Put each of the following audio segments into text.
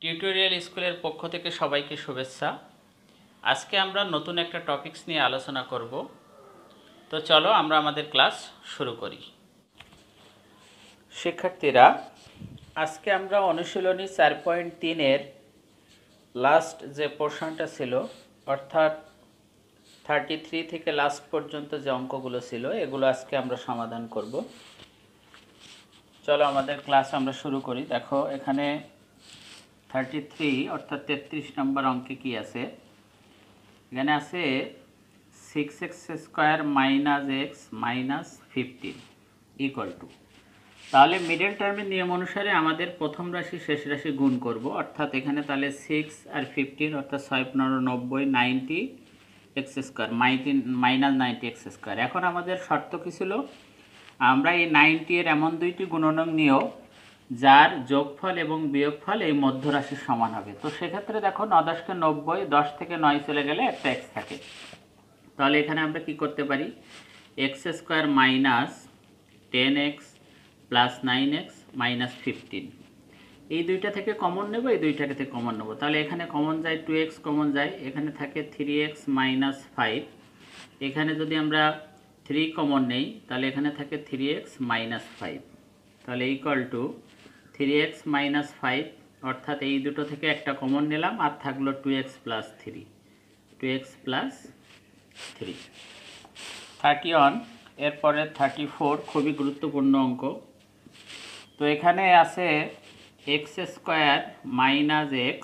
Tutorial স্কুলের পক্ষ থেকে সবাইকে শুভেচ্ছা। আজকে আমরা নতুন একটা টপিকস নিয়ে আলোচনা করব। তো চলো আমরা আমাদের ক্লাস শুরু করি। শিক্ষার্থীরা, আজকে আমরা অনুশীলনী 4.3-এর লাস্ট যে পোর্শনটা ছিল, অর্থাৎ 33 থেকে লাস্ট পর্যন্ত যে অঙ্কগুলো ছিল এগুলো আজকে আমরা সমাধান করব। চলো আমাদের ক্লাস আমরা শুরু করি। দেখো এখানে 33 অর্থাৎ 33 নম্বর অঙ্কে কি আছে? এখানে আছে 6x square minus x minus 15 equal to, তাহলে মিডল টার্মের নিয়ম অনুসারে আমাদের প্রথম রাশি শেষ রাশি গুণ করব, অর্থাৎ এখানে তাহলে 6 আর 15 অর্থাৎ 6×15 90 x square minus 90 x square. এখন আমাদের শর্ত কী ছিল? আমরা এই 90 এর এমন দুইটি গুণনক নিয়েও যার যোগফল এবং বিয়োগফল এই মধ্য রাশির সমান হবে। তো সেক্ষেত্রে দেখো 9 10 90, 10 থেকে 9 চলে গেলে একটা এক্স থাকে। তাহলে এখানে আমরা কি করতে পারি? X square minus 10x plus 9x minus 15, এই দুইটা থেকে কমন নেব, এই দুইটা থেকে কমন নেব। তাহলে এখানে কমন যায় 2x কমন যায়, এখানে থাকে 3x মাইনাস 5। এখানে যদি আমরা 3 কমন নেই তাহলে এখানে থাকে 3x মাইনাস 5, তাহলে ইকুয়াল টু 3x মাইনাস 5, অর্থাৎ এই দুটো থেকে একটা কমন নিলাম আর থাকলো 2x প্লাস 3, 2x প্লাস 3। 31 এরপরে 34 খুবই গুরুত্বপূর্ণ অঙ্ক। তো এখানে আছে x square minus x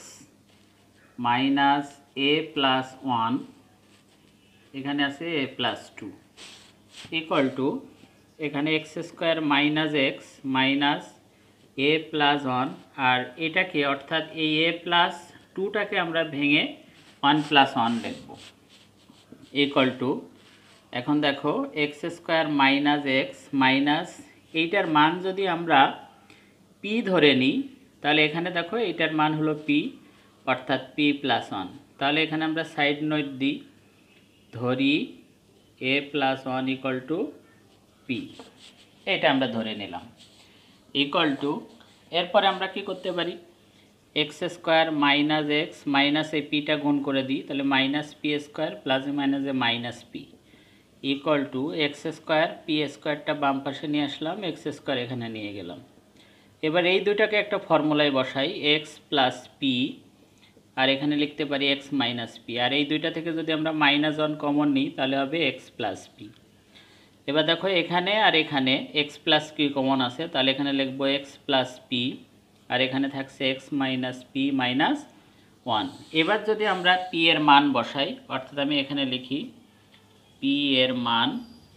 minus A plus 1, এখানে আছে এ প্লাস 2 ইকুয়াল টু, এখানে x square minus x minus A plus 1, আর এটাকে অর্থাৎ এই এ প্লাস 2টাকে আমরা ভেঙে 1 প্লাস 1 লিখব ইকুয়াল টু, এখন দেখো x square minus x minus এইটার মান যদি আমরা পি ধরে নিই তাহলে এখানে দেখো এইটার মান হলো পি, অর্থাৎ পি প্লাস 1। তাহলে এখানে আমরা সাইড নোট দিই, ধরি A plus 1 equal to P, এটা আমরা ধরে নিলাম ইকুয়াল টু। এরপরে আমরা কি করতে পারি? X square minus x minus এই পিটা গুণ করে দিই, তাহলে মাইনাস পি স্কোয়ার প্লাস মাইনাসে minus P equal to x square, P স্কোয়ারটা বাম পাশে নিয়ে আসলাম, এক্স স্কোয়ার এখানে নিয়ে গেলাম। এবার এই দুটাকে একটা ফর্মুলায় বসাই, এক্স প্লাস পি, আর এখানে লিখতে পারি এক্স মাইনাস পি, আর এই দুইটা থেকে যদি আমরা মাইনাস 1 কমন নিই তাহলে হবে এক্স প্লাস পি। এবার দেখো এখানে আর এখানে এক্স প্লাস পি কমন আছে, তাহলে এখানে লিখবো এক্স প্লাস পি, আর এখানে থাকছে এক্স মাইনাস পি মাইনাস 1। এবার যদি আমরা পি এর মান বসাই, অর্থাৎ আমি এখানে লিখি পি এর মান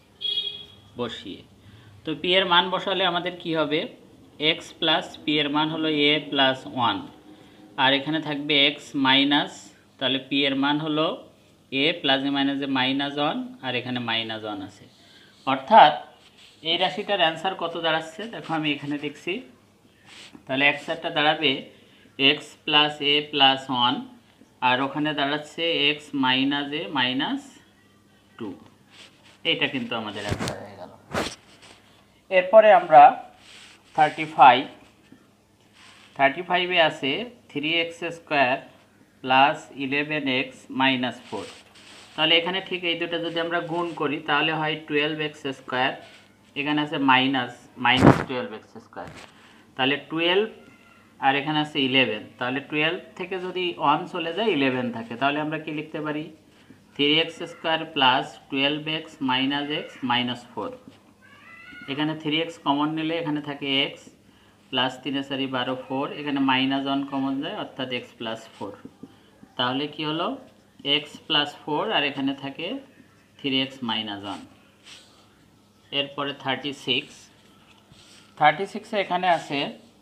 বসিয়ে, তো পি এর মান বসালে আমাদের কি হবে? এক্স প্লাস পি এর মান হলো এ প্লাস 1, আর এখানে থাকবে এক্স মাইনাস, তাহলে পি এর মান হলো এ প্লাস এ মাইনাসে মাইনাস 1, আর এখানে মাইনাস 1 আছে। অর্থাৎ এই রাশিটার অ্যান্সার কত দাঁড়াচ্ছে? দেখো আমি এখানে লিখছি, তাহলে অ্যান্সারটা দাঁড়াবে এক্স প্লাস এ প্লাস 1, আর ওখানে দাঁড়াচ্ছে এক্স মাইনাস এ মাইনাস 2। এইটা কিন্তু আমাদের অ্যান্সার হয়ে গেল। এরপরে আমরা 35-এ আছে 3x square plus 11x minus 4, তাহলে এখানে ঠিক এই দুটো যদি আমরা গুণ করি তাহলে হয় 12x স্কোয়ার, এখানে আছে মাইনাস 12x স্কোয়ার, তাহলে 12 আর এখানে আছে 11, তাহলে 12 থেকে যদি 1 চলে যায় 11 থাকে, তাহলে আমরা কি লিখতে পারি? 3x square plus 12x minus x minus 4, এখানে 3x কমন নিলে এখানে থাকে x প্লাস 3 4 12 4, এখানে মাইনাস 1 কমন যায় অর্থাৎ x প্লাস 4, তাহলে কি হলো x প্লাস 4, আর এখানে থাকে 3x মাইনাস 1। এরপরে 36-এ এখানে আছে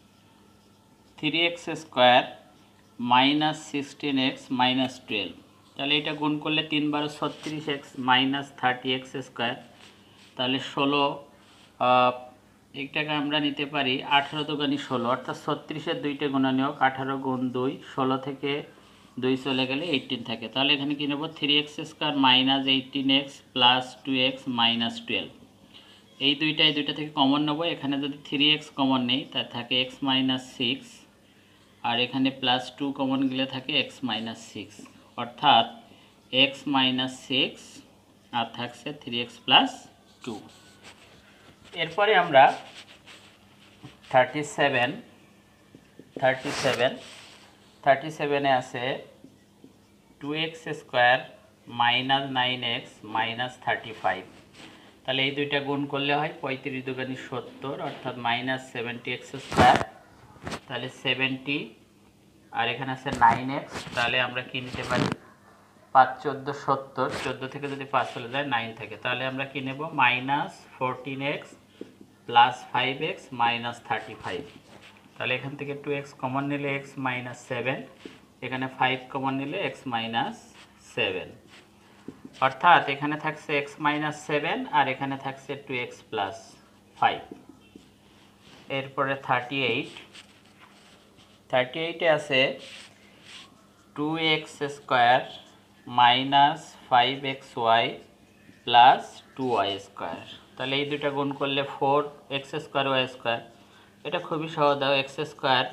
3x square minus 16x minus 12, তাহলে এটা গুণ করলে 3 12 36x মাইনাস 30x স্কোয়ার, তাহলে 16, এইটাকে আমরা নিতে পারি 18 দুগুণে 16, অর্থাৎ 36-এর দুইটা গুণনীয়ক 18 গুণ 2, 16 থেকে 2 চলে গেলে 18 থাকে, তাহলে এখানে কি নেব? 3x square minus 18x plus 2x minus 12, এই দুইটা থেকে কমন নেব, এখানে যদি 3x কমন নেই তার থাকে x মাইনাস 6 আর এখানে +2 কমন গেলে থাকে x - 6, অর্থাৎ x - 6 আর থাকছে 3x + 2। এরপরে আমরা 37 আছে 2x² - 9x - 35। তাহলে এই দুইটা গুণ করলে হয় 35 দুগুণে 70, অর্থাৎ -70x²। তাহলে 70 আর এখানে আছে 9x, তাহলে আমরা কি নিতে পারি 5 14 70, 14 থেকে যদি 5 চলে যায় 9 থাকে, তাহলে আমরা কি নেব -14x + 5x - 35। তাহলে এখান থেকে 2x কমন নিলে x - 7, এখানে 5 কমন নিলে x - 7, অর্থাৎ এখানে থাকছে x - 7 আর এখানে থাকছে 2x + 5। এরপরে 38 এ আছে 2x² - 5xy + 2y²। তাহলে এই দুটো গুণ করলে 4x² y²। এটা খুবই সহজ, x²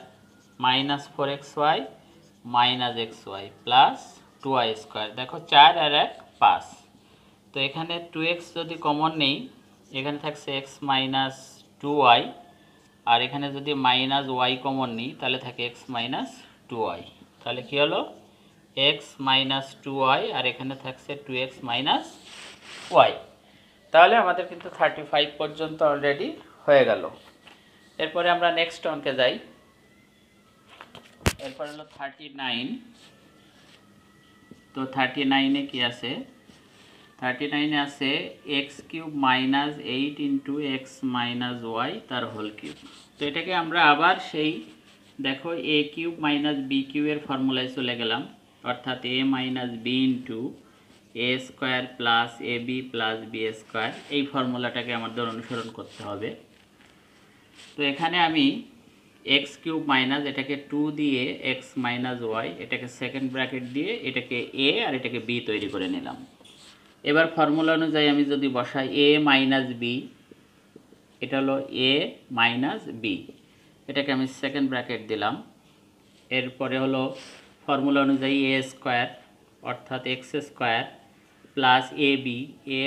-4xy xy + 2y²। দেখো 4 আর 1 5। তো এখানে 2x যদি কমন নেই, এখানে থাকছে x - 2y, আর এখানে যদি -y কমন নিই তাহলে থাকে x - 2y। তাহলে কি হলো x - 2y আর এখানে থাকছে 2x - y। তাহলে আমাদের কিন্তু 35 পর্যন্ত অলরেডি হয়ে গেল। এরপরে আমরা নেক্সট অঙ্কে যাই। এরপর হলো 39। তো 39 এ কি আছে 39 এ আছে x³ - 8 × x - y তার হোল কিউব। তো এটাকে আমরা আবার সেই দেখো a³ - b³ এর ফর্মুলায় চলে গেলাম, অর্থাৎ a - b × a² + ab + b²। এই ফর্মুলাটাকে আমাদের অনুসরণ করতে হবে। তো এখানে আমি x³ - এটাকে 2 দিয়ে x - y, এটাকে সেকেন্ড ব্র্যাকেট দিয়ে এটাকে a আর এটাকে b তৈরি করে নিলাম। এবার ফর্মুলা অনুযায়ী আমি যদি বসাই a - b, এটা হলো a - b, এটাকে আমি সেকেন্ড ব্র্যাকেট দিলাম। এরপরে হলো ফর্মুলা অনুযায়ী a² অর্থাৎ x² + ab, a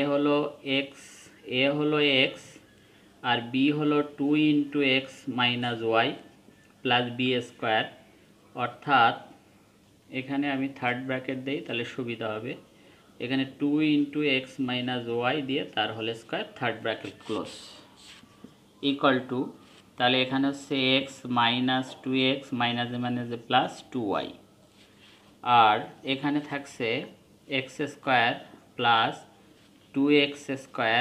হলো x আর b হলো 2 × x - y + b², অর্থাৎ এখানে আমি থার্ড ব্র্যাকেট দেই তাহলে সুবিধা হবে। এখানে 2 × x - y দিয়ে তার whole square, third bracket close, equal to, তাহলে এখানে হচ্ছে x - 2x - +2y, আর এখানে থাকছে x² + 2x²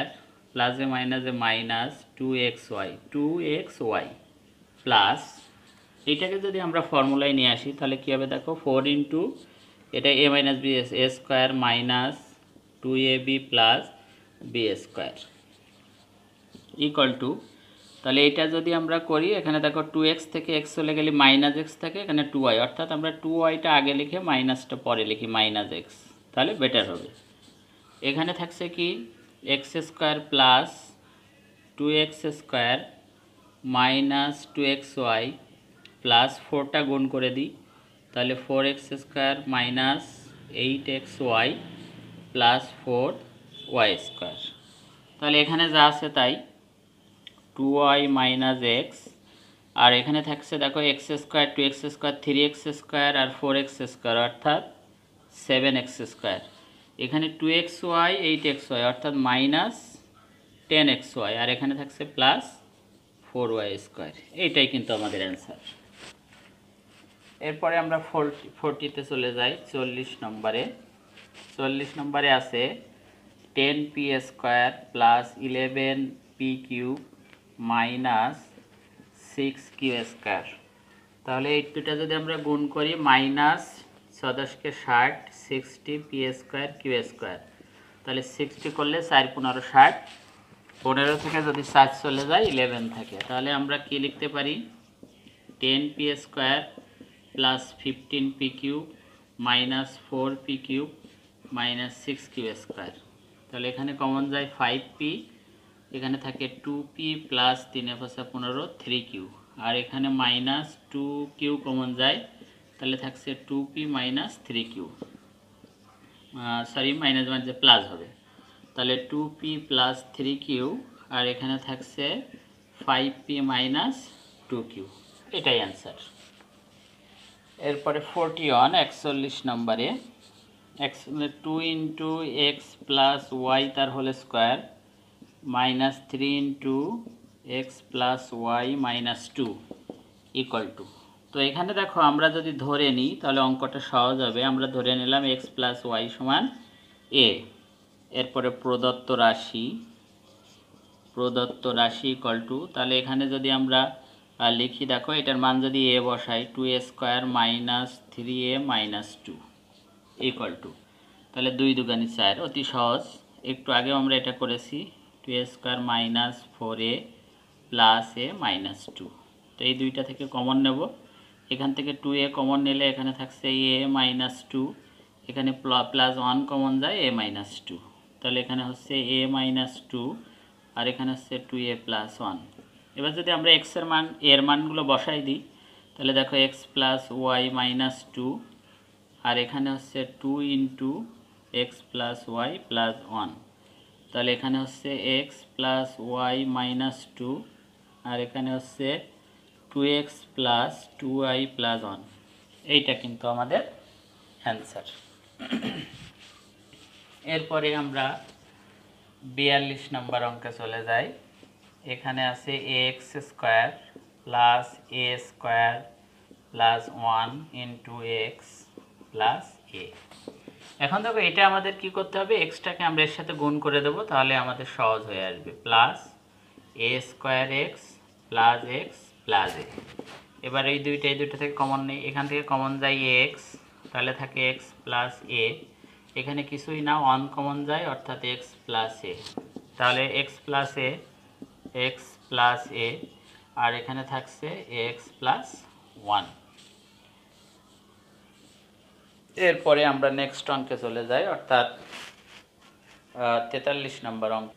± -2xy প্লাস, এইটাকে যদি আমরা ফর্মুলায় নিয়ে আসি তাহলে কী হবে দেখো 4 × এটা a - b a² - 2ab + b² equal to, তাহলে এটা যদি আমরা করি এখানে দেখো 2x থেকে x চলে গেলে -x থাকে, এখানে 2y, অর্থাৎ আমরা 2yটা আগে লিখে মাইনাসটা পরে লিখি -x, তাহলে বেটার হবে। এখানে থাকছে কি x² + 2x² - 2xy প্লাস 4টা গুণ করে দিই, তাহলে 4x² - 8xy + 4y²। তাহলে এখানে যা আছে তাই 2y - x, আর এখানে থাকছে দেখো x² 2x², 3x² আর 4x², অর্থাৎ 7x²। এখানে 2xy 8xy অর্থাৎ -10xy, আর এখানে থাকছে +4y²। এইটাই কিন্তু আমাদের অ্যান্সার। এরপরে আমরা 40তে চলে যাই। 40 নম্বরে আছে 10p² + 11p³ - 6q²। তাহলে এই দুটা যদি আমরা গুণ করি -6 × 60 60p² q², তাহলে 60 করলে 4 15 60, 15 থেকে যদি 7 চলে যায় 11 থাকে, তাহলে আমরা কি লিখতে পারি 10p² + 15p³ - 4p³ - 6q²। তাহলে এখানে কমন যায় 5p, এখানে থাকে 2p + 3 × 5 = 15 3q, আর এখানে মাইনাস টু কিউ কমন যায়, তাহলে থাকছে 2p minus 3q, sorry minus মানে প্লাস হবে, তাহলে 2p প্লাস 3q, আর এখানে থাকছে 5p মাইনাস 2q, এটাই অ্যান্সার। এরপরে 41 নম্বরে x 2 into x plus y তার whole square minus 3 into x plus y minus 2 equal to, তো এখানে দেখো আমরা যদি ধরে নিই তাহলে অঙ্কটা সহজ হবে। আমরা ধরে নিলাম এক্স প্লাস ওয়াই সমান এ, এরপরে প্রদত্ত রাশি ইকুয়াল টু, তাহলে এখানে যদি আমরা লিখি, দেখো এটার মান যদি এ বসাই 2a square minus 3a minus 2 equal to, তাহলে 2 দুগুণে 4, অতি সহজ। একটু আগেও আমরা এটা করেছি, 2a square minus 4a plus a minus 2, তো এই দুইটা থেকে কমন নেব, এখান থেকে 2a কমন নিলে এখানে থাকছে a মাইনাস 2, এখানে প্লাস 1 কমন যায় a মাইনাস 2, তাহলে এখানে হচ্ছে a মাইনাস 2 আর এখানে হচ্ছে 2a প্লাস 1। এবার যদি আমরা এর মানগুলো বসাই দিই, তাহলে দেখো এক্স প্লাস ওয়াই মাইনাস 2, আর এখানে হচ্ছে 2 into x plus y plus 1, তাহলে এখানে হচ্ছে এক্স প্লাস ওয়াই মাইনাস 2, আর এখানে হচ্ছে 2x প্লাস 2y প্লাস 1, এইটা কিন্তু আমাদের অ্যান্সার। এরপরে আমরা 42 নম্বর অঙ্কে চলে যাই। এখানে আছে ax square plus a square plus 1 into x plus a. এখন দেখো এটা আমাদের কি করতে হবে, এক্সটাকে আমরা এর সাথে গুণ করে দেবো, তাহলে আমাদের সহজ হয়ে আসবে, plus a square x plus x plus a. এবার এই দুইটা থেকে কমন নেই, এখান থেকে কমন যায় এক্স, তাহলে থাকে এক্স প্লাস এ, এখানে কিছুই না 1 কমন যায় অর্থাৎ এক্স প্লাস এ, তাহলে এক্স প্লাস এ আর এখানে থাকছে এক্স প্লাস 1। এরপরে আমরা নেক্সট অঙ্কে চলে যাই, অর্থাৎ 43 নম্বর অঙ্ক।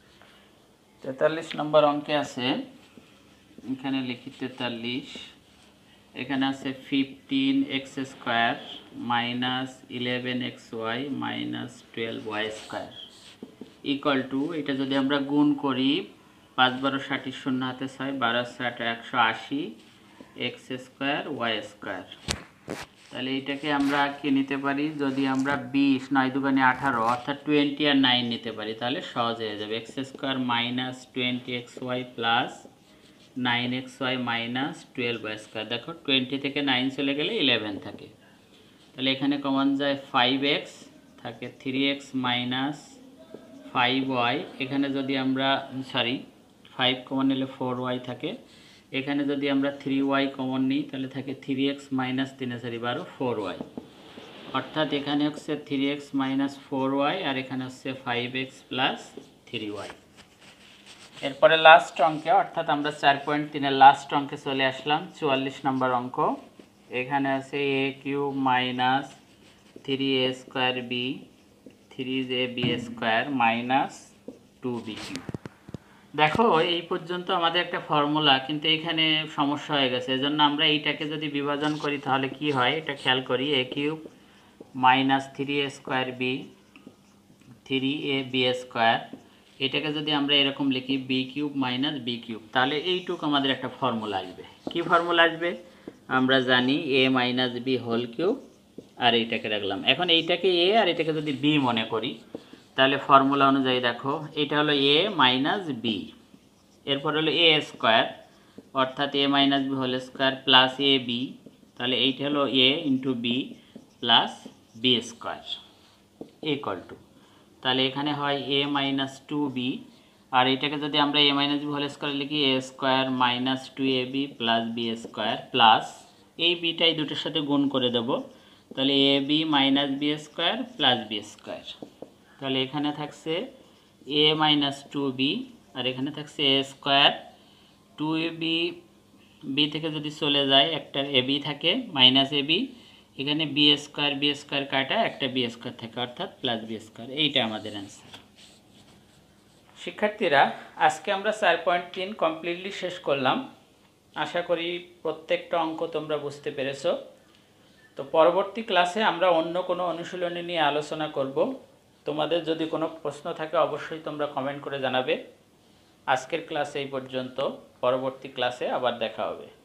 43 নম্বর অঙ্কে আছে, এখানে লিখি 43, এখানে আছে 15x square minus 11xy minus 12y square equal to, এটা যদি আমরা গুণ করি 5 12 60 শূন্য হাতে 6 12 60 180 এক্স স্কোয়ার ওয়াই স্কোয়ার, তাহলে এইটাকে আমরা কি নিতে পারি, যদি আমরা 20 9 দুগুণে 18 অর্থাৎ 20 আর 9 নিতে পারি তাহলে সহজ হয়ে যাবে, x square minus 20xy plus 9xy minus 12y square. দেখো 20 থেকে 9 চলে গেলে 11 থাকে, তাহলে এখানে কমন যায় 5x, থাকে 3x মাইনাস 5y, এখানে যদি আমরা 5 কমন নিলে 4y থাকে, এখানে যদি আমরা 3y কমন নিই তাহলে থাকে 3x মাইনাস 3 12 4y, অর্থাৎ এখানে হচ্ছে 3x মাইনাস 4y আর এখানে হচ্ছে 5x প্লাস 3y। এরপরে লাস্ট অঙ্কে, অর্থাৎ আমরা 4.3 লাস্ট অঙ্কে চলে আসলাম, 44 নম্বর অঙ্ক। এখানে আছে a cube minus 3a square b 3ab square minus 2b cube. দেখো এই পর্যন্ত আমাদের একটা ফর্মুলা, কিন্তু এখানে সমস্যা হয়ে গেছে, এজন্য আমরা এইটাকে যদি বিভাজন করি তাহলে কি হয় এটা খেয়াল করি, a cube minus 3a square b 3ab square, এটাকে যদি আমরা এরকম লিখি b cube minus b cube, তাহলে এইটুকু আমাদের একটা ফর্মুলা আসবে। কি ফর্মুলা আসবে, আমরা জানি a minus b whole cube, আর এইটাকে রাখলাম। এখন এইটাকে এ আর এটাকে যদি বি মনে করি তাহলে ফর্মুলা অনুযায়ী দেখো এটা হলো এ মাইনাস বি, এরপর হলো এ স্কোয়ার অর্থাৎ a minus b whole square plus a b, তাহলে এইটা হলো a into b plus b square equal to, তাহলে এখানে হয় a মাইনাস 2b, আর এটাকে যদি আমরা a minus b whole square লিখি a square minus 2ab plus b square plus এই বিটাই দুটোর সাথে গুণ করে দেব, তাহলে ab minus b square plus b square, তাহলে এখানে থাকছে a মাইনাস 2b আর এখানে থাকছে a স্কোয়ার 2ab, বি থেকে যদি চলে যায় একটা ab থাকে মাইনাস ab, এখানে বি স্কোয়ার কাটা একটা বি স্কোয়ার থাকে অর্থাৎ প্লাস বি স্কোয়ার, এইটা আমাদের অ্যান্সার। শিক্ষার্থীরা আজকে আমরা 4.3 কমপ্লিটলি শেষ করলাম। আশা করি প্রত্যেকটা অঙ্ক তোমরা বুঝতে পেরেছো। তো পরবর্তী ক্লাসে আমরা অন্য কোনো অনুশীলনী নিয়ে আলোচনা করব। তোমাদের যদি কোনো প্রশ্ন থাকে অবশ্যই তোমরা কমেন্ট করে জানাবে। আজকের ক্লাস এই পর্যন্ত, পরবর্তী ক্লাসে আবার দেখা হবে।